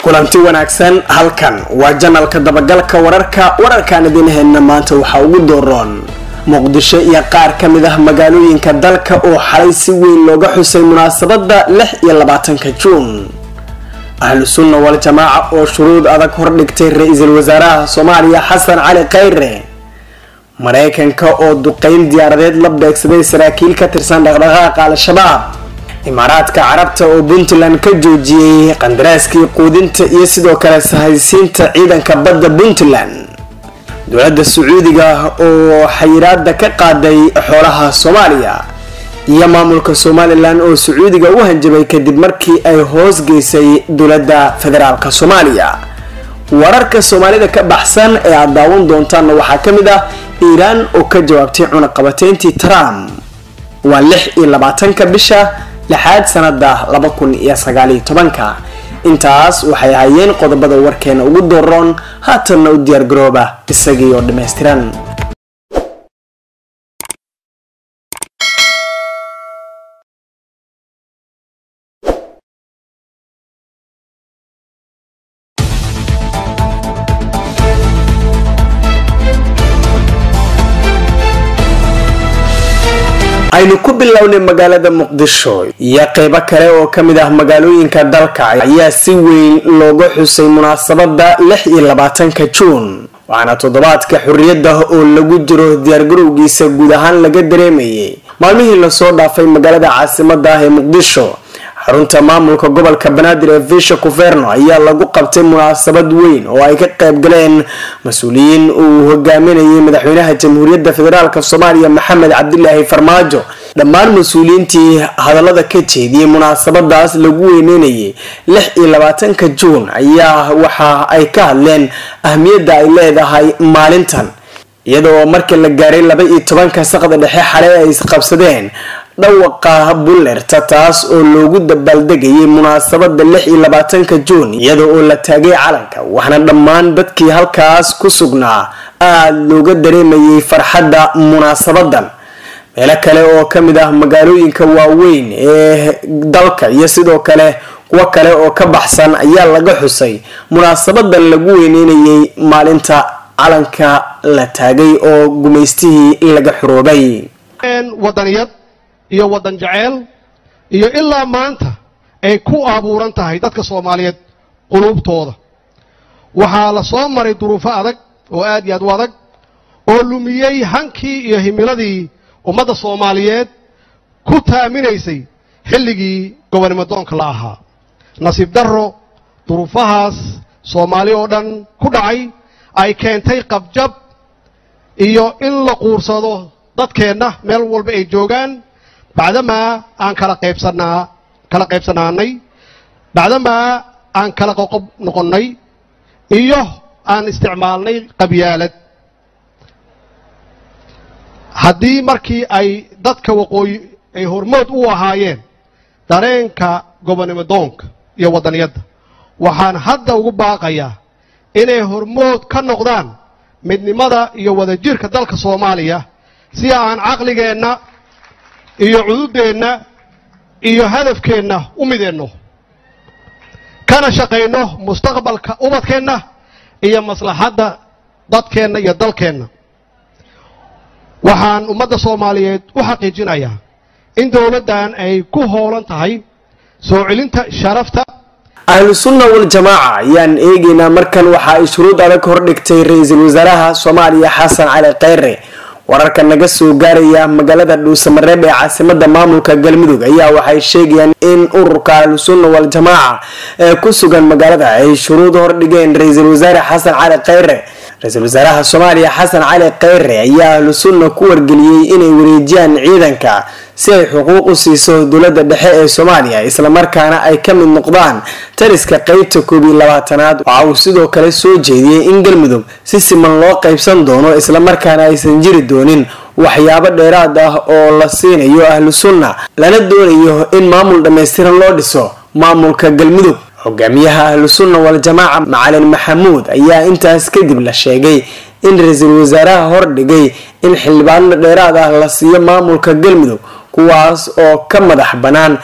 kulanti wanaagsan halkan waa janalka dabagalka wararkan idin hayna maanta waxa ugu dooron muqdisho iyo qaar kamid ah magaalooyinka dalka oo xalay si weyn looga xusay munaasabada 26 Juun. ahlu sunna wal jamaa oo shuruud adag hordhigtay ra'iisul wasaaraha Soomaaliya Xasan Cali Khayre. Mareykanka oo duqeyn diyaaradeed la beegsaday saraakiil ka tirsan dhaqdhaqaaqa al-shabaab. Imaaraadka Carabta oo Puntland ka joojiyay qandaraaskii quudinta iyo sidoo kale sahaysiinta ciidanka badda Puntland. dowladda Sacuudiga oo xayiraada ka qaaday xoolaha Soomaaliya iyo maamulka Somaliland oo Sacuudiga u hanjabay kadib markii ay hoos geysay dowladda federaalka Soomaaliya. wararka Soomaalida ka baxsan ee aad daawan doontaan waxaa kamid ah Iran oo ka jawaabtay cunaqabateyntii Trump. waa 26 bisha lixaad sanada 2019. intaas waxay hayeen qodobada warkeena ugu dooron haatan u diyaar garooba isagii oo dhameystiran. aynu ku bilownay magaalada Muqdisho iyo qaybo kale oo kamid ah magaalooyinka dalka ayaa si weyn looga xusay munaasabada 26 Juun. waxaana toddobaadka xurriyadda oo lagu jiro diyaar garowgiisa guud ahaan laga dareemayay maalmihii la soo dhaafay magaalada caasimadda ah ee Muqdisho. xarunta maamulka gobolka Banaadir ee Fisha Kuverno ayaa lagu qabtay munaasabad weyn oo ay ka qayb galeen mas'uuliyiin uu hogaaminayay madaxweynaha Jamhuuriyadda Federaalka Soomaaliya Maxamed Cabdilaahi Farmaajo. dhammaan mas'uuliyiintii hadallada ka jeediyay munaasabadaas lagu weyneynayay 26 Juun ayaa waxa ay ka hadleen ahmiyadda ay leedahay maalintan, iyadoo markii la gaaray 12 saqda dhexe xalay ay isqabsadeen dhawaqa bulerta taas oo loogu dabaaldegayay munaasabada 26 Juun iyadoo oo la taagay calanka. waxaana dhammaan dadkii halkaas ku sugnaa aad looga dareemayay farxadda munaasabadan. meelo kale oo kamid ah magaalooyinka waaweyn ee dalka iyo sidoo kale kuwa kale oo ka baxsan ayaa laga xusay munaasabadan lagu weyneynayay maalinta calanka la taagay oo gumeystihii laga xuroobay. wadaniyad iyo wadan jaceyl iyo ilaa maanta ay ku abuuran tahay dadka Soomaaliyeed qulubtooda. waxaa la soo maray duruufo adag oo aad iyo aad u adag oo lumiyay hankii iyo himiladii ummadda Soomaaliyeed ku taaminaysay xilligii gobonnimadoonka la ahaa. nasiib darro duruufahaas Soomaali oo dhan ku dhacay ay keentay qabjab iyo in la quursado dadkeenna meel walba ay joogaan bacdamaa aan kala qaybsanaanay bacdamaa aan kala qoqob noqonnay iyo aan isticmaalnay qabyaalad. haddii markii ay dadka waqooyi ay hormood u ahaayeen dareenka gobonnimadoonka iyo wadaniyadda, waxaan hadda ugu baaqayaa inay hormood ka noqdaan midnimada iyo wadajirka dalka Soomaaliya si aan caqligeenna iyo cududeenna iyo hadafkeenna u mideenno kana shaqayno mustaqbalka ubadkeenna iyo maslaxadda dadkeenna iyo dalkeenna. waxaan ummadda Soomaaliyeed u xaqiijinayaa in dowladdan ay ku hoolan tahay soo celinta sharafta. ahlu sunna wal jamaa ayaan eegaynaa markan waxa ay shuruud adag hordhigtay ra'iisul wasaaraha Soomaaliya Xasan Cali Khayre. wararka naga soo gaaraya magaalada Dhuusamareeb ee caasimadda maamulka Galmudug ayaa waxay sheegayaan in ururka ahlu sunna wal jamaa ee ku sugan magaalada ay shuruud hordhigeen ra'iisul wasaare Xasan Cali Khayre. ra'iisul wasaaraha Soomaaliya Xasan Cali Khayre ayaa ahlu sunna ku wargeliyay inay wareejiyaan ciidanka si ay xuquuq u siiso dowladda dhexe ee Soomaaliya isla markaana ay ka mid noqdaan tariska qaybta 22aad. waxa uu sidoo kale soo jeediyay in Galmudug si siman loo qaybsan doono isla markaana aysan jiri doonin waxyaabo dheeraad ah oo la siinayo ahlu sunna lana doonayo in maamul dhameystiran loo dhiso maamulka Galmudug. hogaamiyaha ahlu sunna wal jamaa Macalin Maxamuud ayaa intaas kadib la sheegay in ra'iisul wasaaraha hordhigay in xildhibaano dheeraad ah la siiyo maamulka Galmudug kuwaas oo ka madax bannaan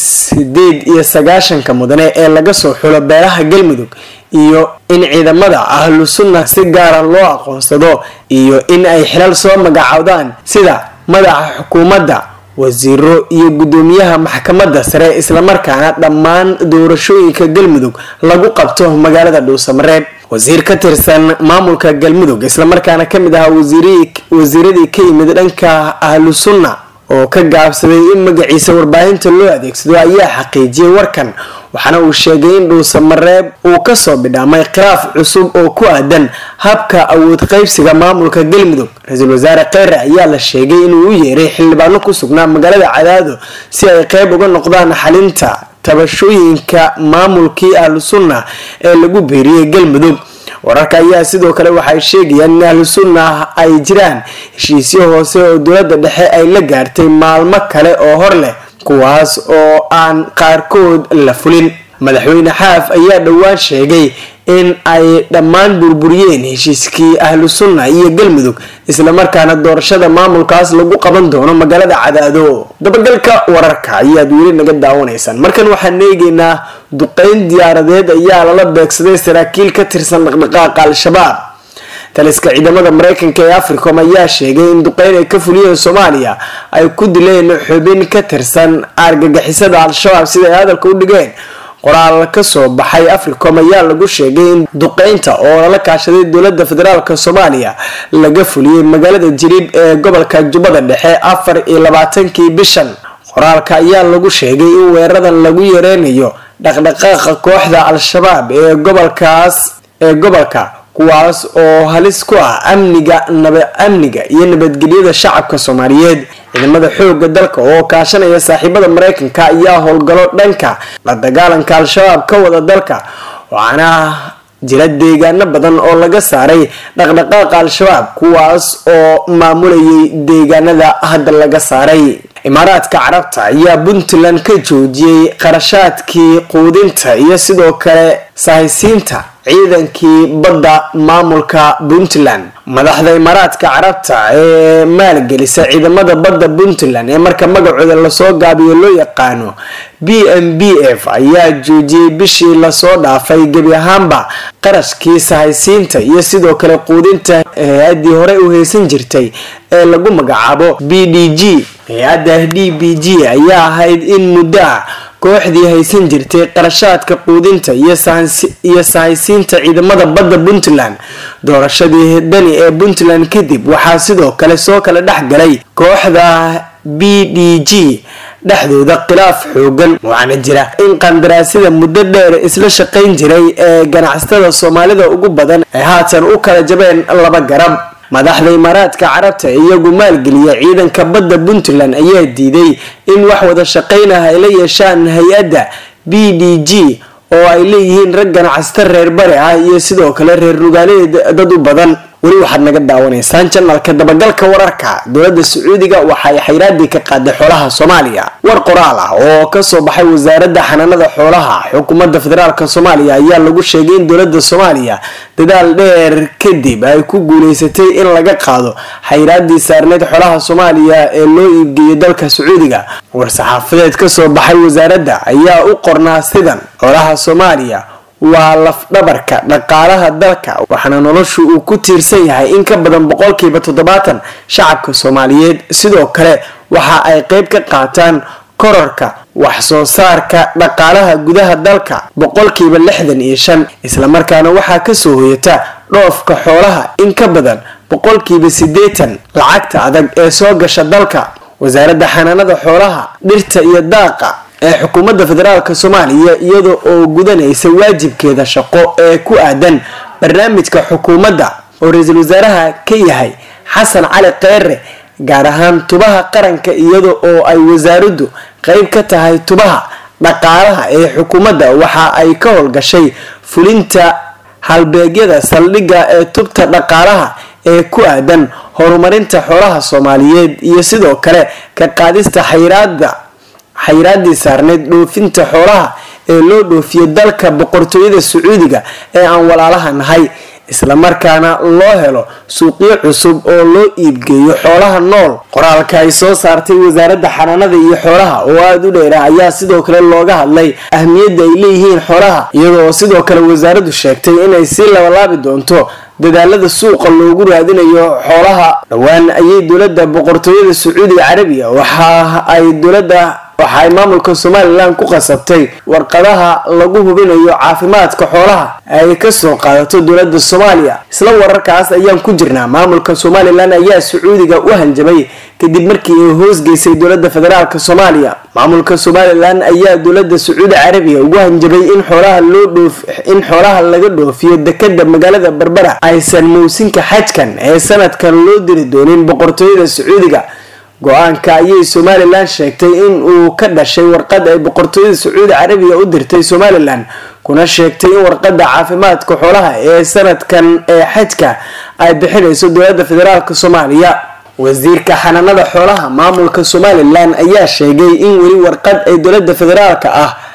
98 mudane ee laga soo xulo beelaha galmudug iyo in ciidamada ahlu sunna si gaara loo aqoonsado iyo in ay xilal soo magacaawdaan sida madaxa xukuumadda wasiiro iyo gudoomiyaha maxkamadda sare islamarkaana dhammaan doorashooyinka galmudug lagu qabto magaalada dhuusamareeb wasiir ka tirsan maamulka galmudug islamarkaana kamid ahaa wasiiradii ka yimid dhanka ahlu sunna oo ka gaabsaday in magaciisa warbaahinta loo adeegsado ayaa xaqiijiyay warkan waxaana uu sheegay in dhuusamareeb uu kasoo bidhaamay khilaaf cusub oo ku aadan habka awood qaybsiga maamulka galmudug ra-iisul wasaare kheyre ayaa la sheegay inuu u yeeray xildhibaano ku sugnaa magaalada cadaado si ay qeyb uga noqdaan xalinta tabashooyinka maamulkii ahlu sunna ee lagu beeriyey galmudug wararka ayaa sidoo kale waxay sheegayaan in ahlu sunna ay jiraan heshiisyo hoose oo dowladda dhexe ay la gaartay maalmo kale oo hor leh kuwaas oo aan qaarkood la fulin madaxweyne xaaf ayaa dhowaan sheegay in ay dhammaan burburiyeen heshiiskii ahlu sunna iyo galmudug islamarkaana doorashada maamulkaas lagu qaban doono magaalada cadaado dabagalka wararka ayaad weli naga daawanaysaan markan waxaan eegaynaa duqeyn diyaaradeed ayaa lala beegsaday saraakiil ka tirsan dhaqdhaqaaqa al-shabaab taliska ciidamada mareykanka ee africom ayaa sheegay in duqeyn ay ka fuliyeen soomaaliya ay ku dileen xubin ka tirsan argagixisada al-shabaab sida ay hadalka u dhigeen qoraal ka soo baxay africom ayaa lagu sheegay in duqeynta oo lala kaashaday dowladda federaalk soomaaliya laga fuliyey magaalada jiriib ee gobolka jubbada dhexe 24 bishan qoraalka ayaa lagu sheegay in weeraradan lagu yareynayo dhaqdhaqaaqa kooxda al-shabaab ee gobolka kuwaas oo halis ku ah amniga iyo nabadgelyada shacabka soomaaliyeed ciidamada xooga dalka oo kaashanaya saaxiibada mareykanka ayaa howlgalo dhanka la dagaalanka al-shabaab ka wada dalka waxaana jira deegaano badan oo laga saaray dhaqdhaqaaqa al-shabaab kuwaas oo maamulayay deegaanada hadda laga saaray imaaraadka carabta ayaa puntland ka joojiyey qarashaadkii quudinta iyo sidoo kale sahaysiinta ciidankii badda maamulka puntland madaxda imaaraadka carabta ee maalgelisa ciidamada badda puntland ee marka magacooda lasoo gaabiyo loo yaqaano BMBF ayaa joojiyey bishii lasoo dhaafay gebi ahaanba qarashkii sahaysiinta iyo sidoo kale quudinta hay-adii horey u haysan jirtay ee lagu magacaabo BDG hay-adda DBG ayaa ahayd in muddo ah kooxdii haysan jirtay qarashaadka quudinta iyo sahaysiinta ciidamada badda puntland doorashadii dani ee puntland kadib waxaa sidoo kale soo kala dhexgalay kooxda BDG dhexdooda khilaaf xoogan waxaana jira in qandaraasyada muddo dheer isla shaqayn jiray ee ganacsatada soomaalida ugu badan ay haatan u kala jabeen laba garab madaxda imaaraadka carabta iyagu maalgeliya ciidanka badda puntland ayaa diiday in wax wada shaqaynah ay la yeeshaan hay-adda BDG oo ay leeyihiin rag ganacsato reer bari ah iyo sidoo kale reer rugaaleed dad u badan weli waxaad naga daawanaysaan janalka dabagalka wararka dowladda sacuudiga waxay xayraadii ka qaaday xoolaha soomaaliya war qoraal ah oo kasoo baxay wasaaradda xanaanada xoolaha xukuumadda federaalk soomaaliya ayaa lagu sheegay in dowladda soomaaliya dadaal dheer kadib ay ku guuleysatay in laga qaado xayraadii saarneed xoolaha soomaaliya ee loo iibgeeyo dalka sacuudiga war-saxaafadeed kasoo baxay wasaaradda ayaa u qornaa sidan xoolaha soomaaliya waa lafdhabarka dhaqaalaha dalka waxaana noloshu uu ku tiirsan yahay in ka badan 70% shacabka soomaaliyeed sidoo kale waxa ay qayb ka qaataan kororka wax soo saarka dhaqaalaha gudaha dalka 65% isla markaana waxaa ka soo hoyata dhoofka xoolaha in ka badan 80% lacagta adag ee soo gasha dalka wasaaradda xanaanada xoolaha dhirta iyo daaqa ee xukuumadda federaalk soomaaliya iyada oo gudanaysa waajibkeeda shaqo ee ku aadan barnaamijka xukuumadda oo ra-iisul wasaaraha ka yahay xasan cali kheyre gaar ahaan tubaha qaranka iyada oo ay wasaaraddu qayb ka tahay tubaha dhaqaalaha ee xukuumadda waxa ay ka howlgashay fulinta halbeegyada saldhigga ee tubta dhaqaalaha ee ku aadan horumarinta xoolaha soomaaliyeed iyo sidoo kale ka qaadista xayraadii saarneyd dhoofinta xoolaha ee loo dhoofiyo dalka boqortooyada sacuudiga ee aan walaalaha nahay isla markaana loo helo suuqyo cusub oo loo iibgeeyo xoolaha nool. qoraalka ay soo saartay wasaaradda xanaanada iyo xoolaha oo aada u dheera ayaa sidoo kale looga hadlay ahmiyadda ay leeyihiin xoolaha, iyadoo sidoo kale wasaaraddu sheegtay inay sii labalaabi doonto dadaalada suuqa loogu raadinayo xoolaha. dhowaan ayay dowladda boqortooyada Sacuudiga Carabiga waxa ay maamulka Somaliland ku qasabtay warqadaha lagu hubinayo caafimaadka xoolaha ay ka soo qaadato dowladda Soomaaliya. isla wararkaas ayaan ku jirnaa. maamulka Somaliland ayaa Sacuudiga u hanjabay kadib markii ay hoosgeysay dowladda federaalka Soomaaliya. maamulka Somaliland ayaa dowladda Sacuudiga Carabiga ugu hanjabay in xoolaha laga dhoofiyo dekedda magaalada Berbera aysan mowsimka xajkan ee sanadkan loo diri doonin boqortooyada Sacuudiga. go-aanka ayay Somaliland sheegtay in uu ka dhashay warqad ay boqortooyada Sacuudiga Carabiga u dirtay Somaliland, kuna sheegtay in warqadda caafimaadka xoolaha ee sanadkan ee xajka ay bixinayso dowladda federaalka Soomaaliya. wasiirka xanaanada xoolaha maamulka Somaliland ayaa sheegay in weli warqad ay dowladda federaalka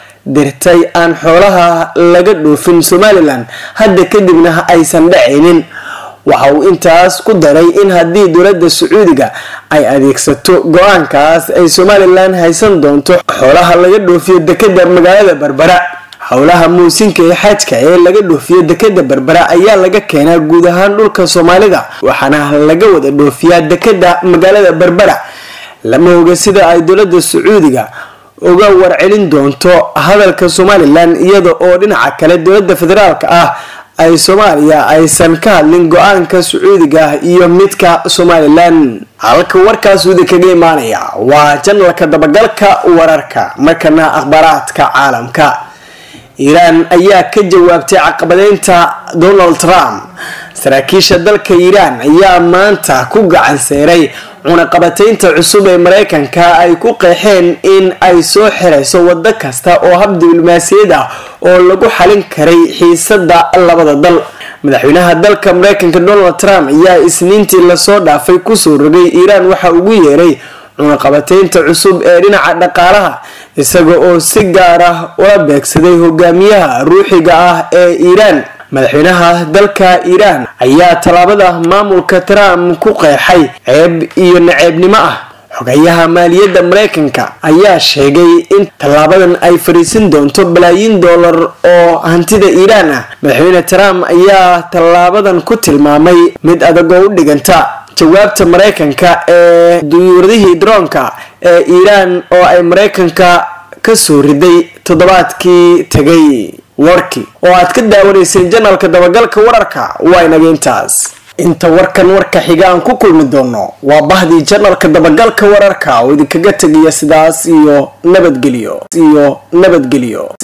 dirtay aan xoolaha laga dhoofin Somaliland hadda kadibna aysan dhacaynin. waxa uu intaas ku daray in haddii dowladda Sacuudiga ay adeegsato go-aankaas ay Somaliland haysan doonto xoolaha laga dhoofiyo dekedda magaalada Berbera. howlaha muusinka ee xajka ee laga dhoofiyo dekedda Berbera ayaa laga keenaa guud ahaan dhulka Soomaalida, waxaana laga wada dhoofiyaa dekedda magaalada Berbera. lama oga sida ay dowladda Sacuudiga uga warcelin doonto hadalka Somaliland, iyada oo dhinaca kale dowladda federaalka ay Soomaaliya aysan ka hadlin go-aanka Sacuudiga iyo midka Somaliland. halka warkaas uu kaga imaanaya waa janalka dabagalka wararka. markana akhbaaraadka caalamka. Iiraan ayaa ka jawaabtay caqabadeynta Donald Trump. saraakiisha dalka Iiraan ayaa maanta ku gacan seeray cunaqabateynta cusub ee Mareykanka ay ku qeexeen in ay soo xirayso waddo kasta oo hab diblomaasiyad oo lagu xalin karay xiisadda labada dal. madaxweynaha dalka Mareykanka Donald Trump ayaa isniintii lasoo dhaafay kusoo rogay Iiraan waxa ugu yeeray cunaqabateynta cusub ee dhinaca dhaqaalaha, isaga oo si gaar ah ula beegsaday hogaamiyaha ruuxiga ee Iiraan. madaxweynaha dalka Iiraan ayaa talaabada maamulka Trump ku qeexay ceeb iyo naceebnimo xogayaha maaliyadda Mareykanka ayaa sheegay in talaabadan ay fariisin doonto balaayiin dollar oo hantida Iiraan madaxweyne Trump ayaa talaabadan ku tilmaamay mid adag oo u dhiganta jawaabta Mareykanka ee diyuuradihii droonka ee Iiraan oo ay Mareykanka ka soo riday toddobaadkii tagay. warkii oo aad ka daawanayseen janalka dabagalka wararka waa inaga intaas. inta warkan warka xiga aan ku kulmi doono waa bahdii janalka dabagalka wararka oo idinkaga tagaya sidaas iyo nabadgelyo.